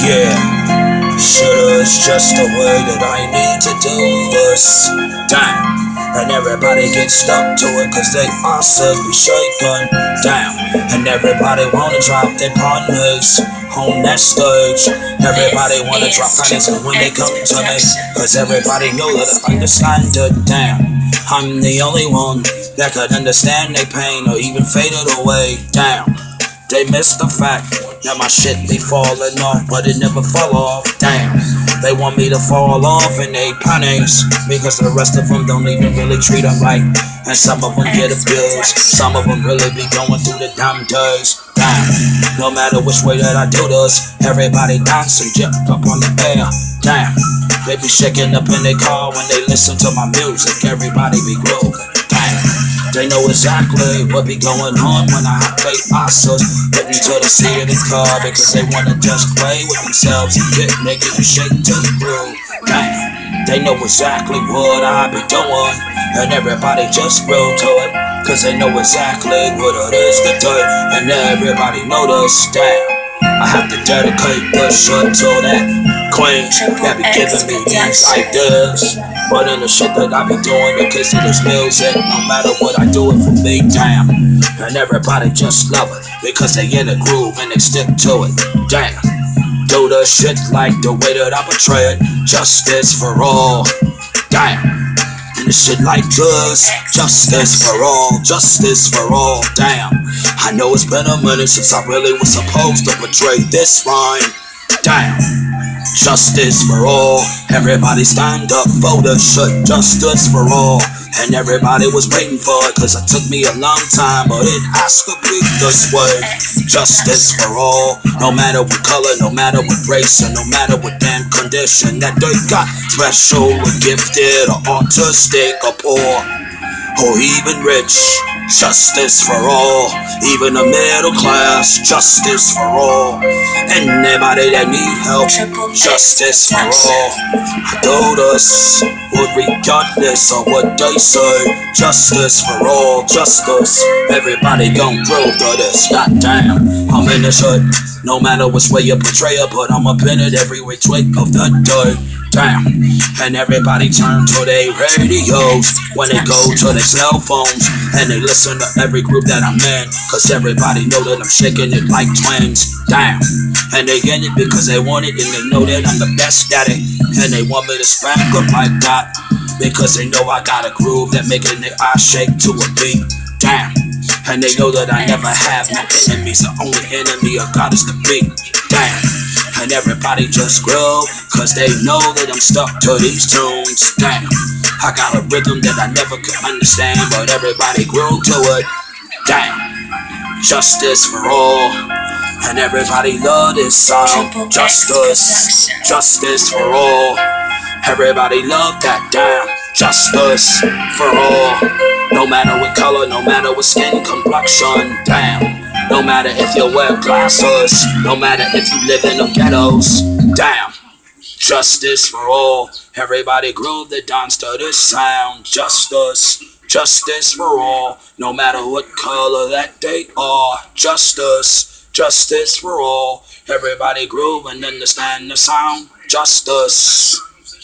Yeah, should've just the way that I need to do this. Damn. And everybody gets stuck to it cause they also be shaken down. And everybody wanna drop their partners on that stage. Everybody wanna drop partners when they come to me, cause everybody know that I understand it. Damn, I'm the only one that could understand their pain or even fade it away. Damn, they miss the fact that my shit be falling off, but it never fall off. Damn, they want me to fall off in they pennies because the rest of them don't even really treat them right. And some of them get abused, some of them really be going through the damn days. Damn, no matter which way that I do this, everybody dancing, jump up on the air. Damn, they be shaking up in their car when they listen to my music, everybody be grooving. Damn, they know exactly what be going on when I play oscars, getting to the seat of the car because they wanna just play with themselves and get naked and shake to the groove. Damn, they know exactly what I be doing, and everybody just groove to it, cause they know exactly what it is to do, and everybody know this. Damn, I have to dedicate this shit to that queen that be giving me these ideas. But in the shit that I be doing, the case of this music, no matter what I do it for me, damn. And everybody just love it, because they in the groove and they stick to it, damn. Do the shit like the way that I portray it, justice for all, damn. And the shit like this, justice for all, damn. I know it's been a minute since I really was supposed to portray this rhyme, damn. Justice for all, everybody stand up for the shit, justice for all. And everybody was waiting for it, cause it took me a long time, but it has to be this way. Justice for all, no matter what color, no matter what race, and no matter what damn condition that they got, special or gifted or autistic or poor or even rich. Justice for all, even the middle class, justice for all. Anybody that need help, justice for all. I do this regardless of what they say, justice for all, justice. Everybody gon' prove to this, goddamn. I'm in this hood, no matter which way you portray it, but I'm up in it every which way of the day. Damn, and everybody turn to their radios when they go to their cell phones, and they listen to every group that I'm in, cause everybody know that I'm shaking it like twins. Damn, and they in it because they want it, and they know that I'm the best at it, and they want me to spank up like that because they know I got a groove that making their eyes shake to a beat. Damn, and they know that I never have no enemies. The only enemy I got is the beat. Damn, and everybody just groove cause they know that I'm stuck to these tunes. Damn, I got a rhythm that I never could understand, but everybody groove to it. Damn, justice for all, and everybody love this song. Justice, justice for all. Everybody love that. Damn, justice for all. No matter what color, no matter what skin complexion. Damn, no matter if you wear glasses, no matter if you live in the ghettos. Damn, justice for all. Everybody groove the dance to this sound. Justice, justice for all. No matter what color that they are. Justice, justice for all. Everybody groove and understand the sound. Justice.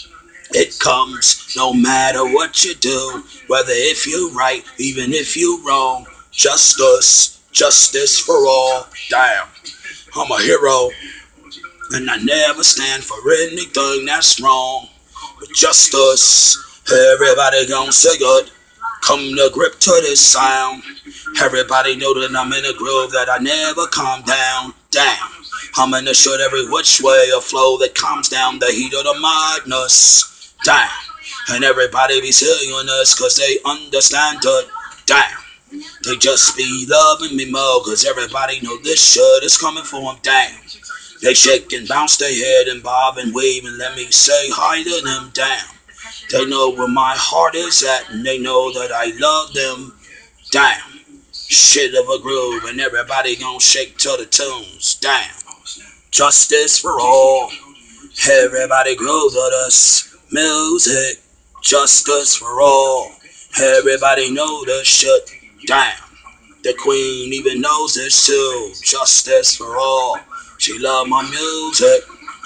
It comes no matter what you do, whether if you right, even if you wrong. Justice, justice for all. Damn, I'm a hero, and I never stand for anything that's wrong. But justice, everybody gon' say it. Come to grip to this sound. Everybody know that I'm in a groove that I never calm down. Damn, I'm in the shit every which way, a flow that calms down the heat of the madness. Damn, and everybody be saying us cause they understand it. Damn, they just be loving me more cause everybody know this shit is coming for them. Damn, they shake and bounce their head and bob and weave and let me say hi to them. Damn, they know where my heart is at and they know that I love them. Damn, shit of a groove and everybody gon' shake to the tunes. Damn, justice for all. Everybody groove to this music. Justice for all. Everybody know this shit. Damn, the queen even knows this too. Justice for all. She love my music.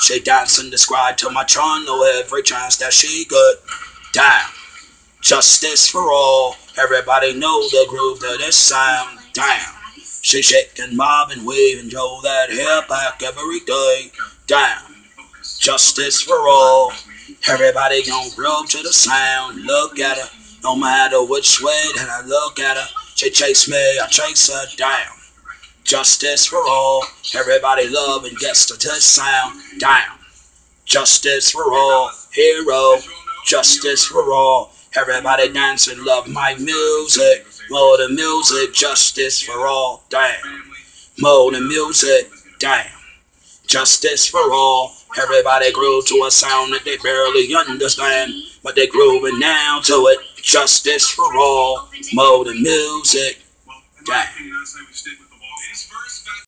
She dance and describe to my channel every chance that she got. Damn. Justice for all. Everybody know the groove to this sound. Damn. She shake and mob and wave and throw that hair back every day. Damn. Justice for all. Everybody gon' groove to the sound. Look at her. No matter which way that I look at her. She chase me, I chase her down. Justice for all. Everybody love and gets to this sound. Down. Justice for all. Hero. Justice for all. Everybody dance and love my music. More than music. Justice for all. Damn. More than music. Damn. Justice for all. Everybody groove to a sound that they barely understand, but they grooving now to it. Justice for all. More than music. Damn.